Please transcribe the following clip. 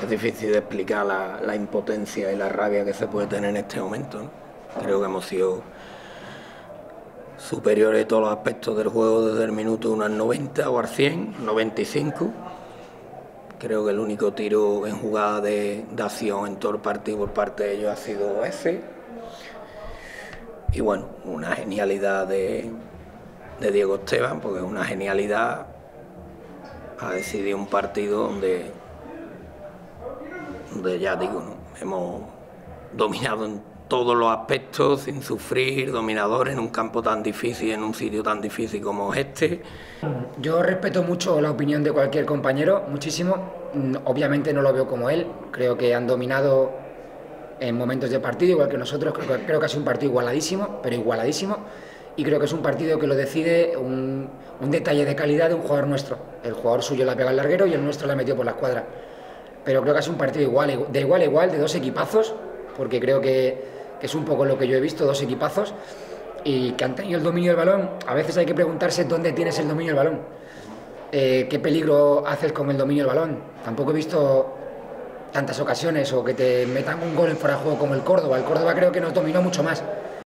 Es difícil de explicar la impotencia y la rabia que se puede tener en este momento, ¿no? Creo que hemos sido superiores en todos los aspectos del juego desde el minuto 1 al 90 o al 100, 95. Creo que el único tiro en jugada de acción en todo el partido por parte de ellos ha sido ese. Y bueno, una genialidad de Diego Esteban, porque es una genialidad. Ha decidido un partido donde ya digo, ¿no? Hemos dominado en todos los aspectos sin sufrir, dominadores en un campo tan difícil, en un sitio tan difícil como este. Yo respeto mucho la opinión de cualquier compañero, muchísimo. Obviamente no lo veo como él, creo que han dominado en momentos de partido, igual que nosotros. Creo que ha sido un partido igualadísimo, pero igualadísimo, y creo que es un partido que lo decide un detalle de calidad de un jugador nuestro. El jugador suyo la pega al larguero y el nuestro la metió por la escuadra. Pero creo que es un partido de igual a igual, de dos equipazos, porque creo que es un poco lo que yo he visto, dos equipazos, y que han tenido el dominio del balón. A veces hay que preguntarse dónde tienes el dominio del balón, qué peligro haces con el dominio del balón. Tampoco he visto tantas ocasiones o que te metan un gol en fuera de juego como el Córdoba. El Córdoba creo que nos dominó mucho más.